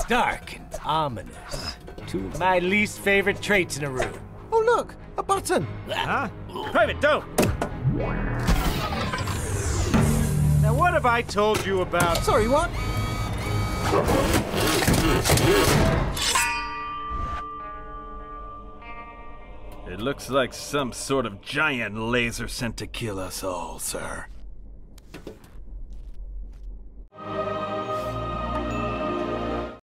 Dark and ominous. Two of my least favorite traits in a room. Oh, look! A button! Huh? Private, don't! Now, what have I told you about... Sorry, what? It looks like some sort of giant laser sent to kill us all, sir.